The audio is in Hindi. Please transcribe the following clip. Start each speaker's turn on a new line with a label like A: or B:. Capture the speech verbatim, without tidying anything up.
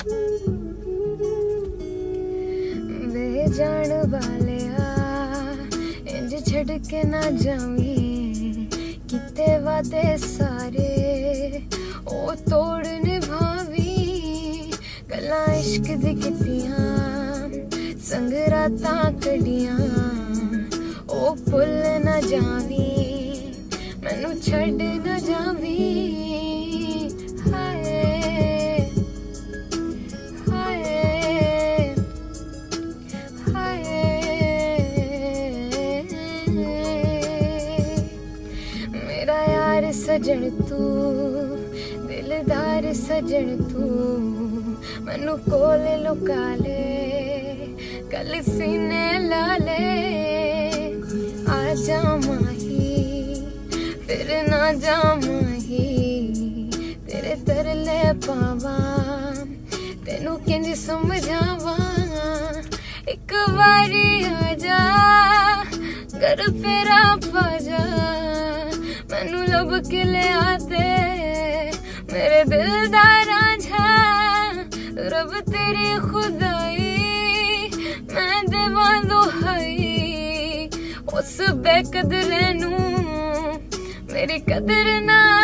A: वे जान वाले इंज छड़ के ना जावी, किते वादे सारे ओ तोड़ निभावी। गल्लां इश्क दी कीतियां संग रातां कड़ियां, ओ भुल ना जावी, मैनू छड़ ना जावी। हाय हाय हाय, मेरा यार सजन तू, दिलदार सजन तू, मैनू कोले लुका ले, कल सीने ला ले। आजा माही फिर ना जा माही, तेरे तरले पावा, तेनू किंज समझावा। एक बारी आजा घर फेरा पाजा, मैनू लब के ले आते मेरे दिल दा रांझा। रब तेरी खुदाई मैं देवा दुहाई, उस बेकदरे नू मेरी कदर ना